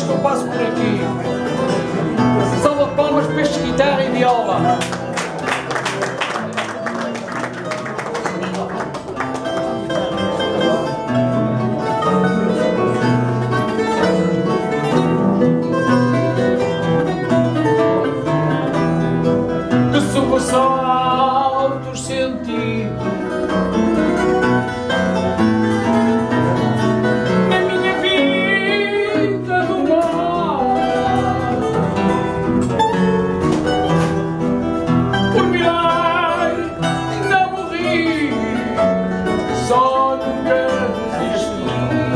que eu passo por aqui. Salva de palmas para este guitarra e viola. Que sobressaltos sentidos na minha vida do mar. Por milagre não morri, só nunca desisti.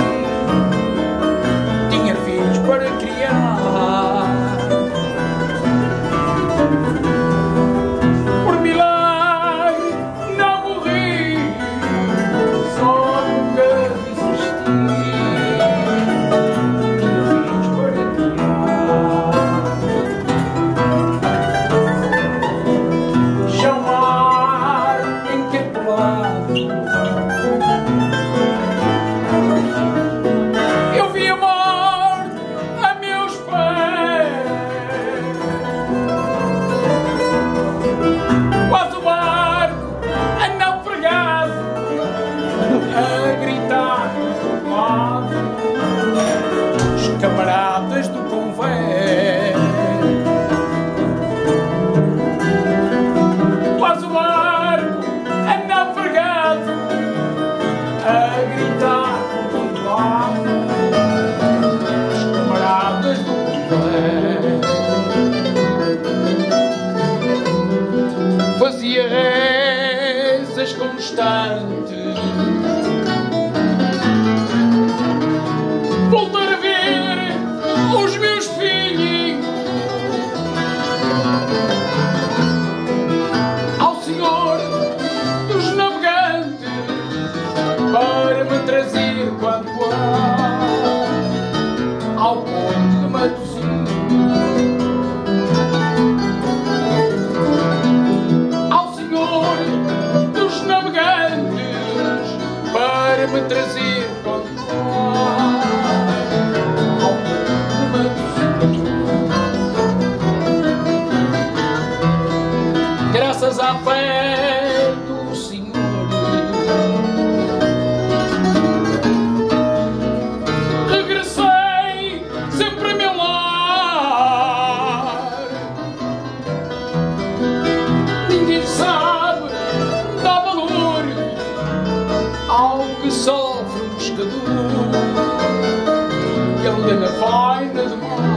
Tinha filhos para criar. Por milagre não morri, só nunca desisti. Tinha filhos para criar. Chamar encarpelado, eu vi a morte a meus pés. Quase o barco a naufragado, a gritar do lado, os camaradas do convés. Quase o barco a naufragado, a gritar do lado, os camaradas do convés. Fazia rezas constantes, voltar a ver os meus filhos, ao Senhor dos navegantes, para me trazer quanto há ao porto de Matosinhos. Ao Senhor dos navegantes, para me trazer quanto há ao porto de Matosinhos. Graças à fé do Senhor, regressei sempre a meu lar. Ninguém sabe dá valor ao que sofre um pescador. Ele anda na faina de mar.